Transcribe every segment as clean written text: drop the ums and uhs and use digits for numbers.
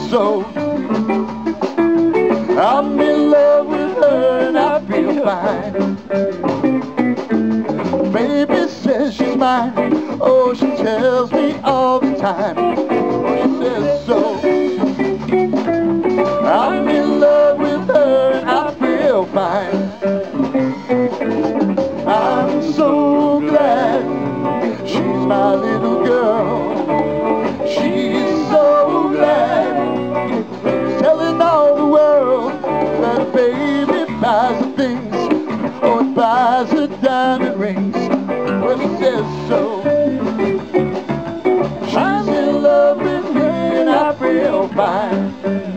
so. I'm in love with her and I feel fine. Baby says she's mine. Oh, she tells me all the time. She says so. I'm in love with her and I feel fine. I'm so glad she's my little girl. She's so glad. She's telling all the world that a baby buys her things, or it buys her diamond rings. Well, she says so. She's in love with me and I feel fine.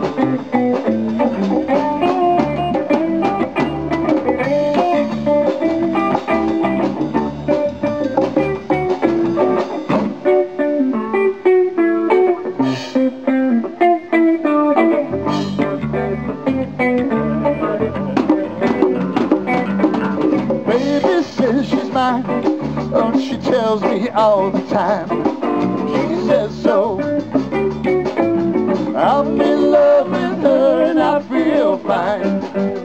Baby says she's mine. Oh, she tells me all the time. She says so. I'm in love with her and I feel fine.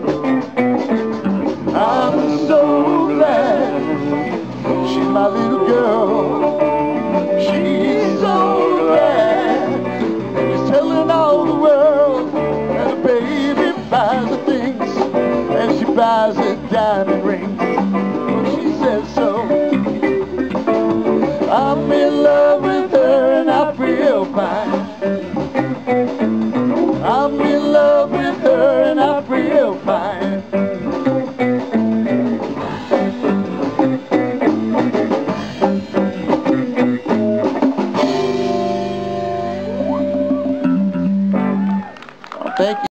I'm so glad she's my little girl. She's so glad. She's telling all the world that a baby buys her things, and she buys a diamond ring. She says so. I'm in love with her and I feel fine. I'm in love with her and I feel fine. Thank you.